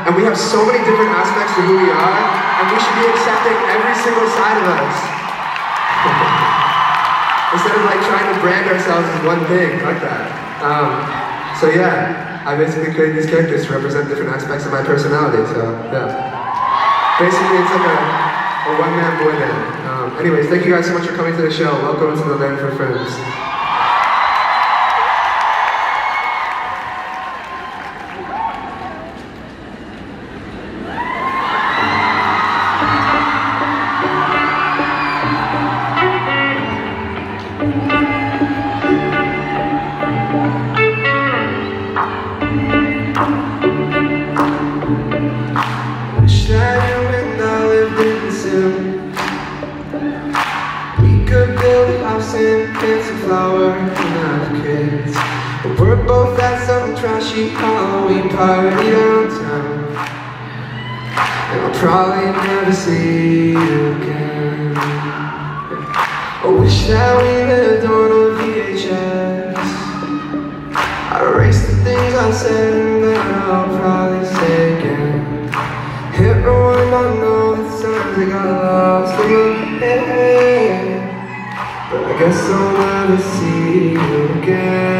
And we have so many different aspects to who we are, and we should be accepting every single side of us. Instead of like trying to brand ourselves as one thing, like that. So yeah, I basically created these characters to represent different aspects of my personality, so yeah. Basically it's like a one-man boy band. Anyways, thank you guys so much for coming to the show. Welcome to the Land for Friends. Wish that you and I lived in the sim. We could build a house and plant some flowers and have kids. But we're both at some trashy Halloween party downtown, and I'll probably never see you again. I wish that we lived on a VHS. I erased the things I said and then I'll probably say again. Hit rewind, I know that sometimes I got lost in my head, but I guess I'll never see you again.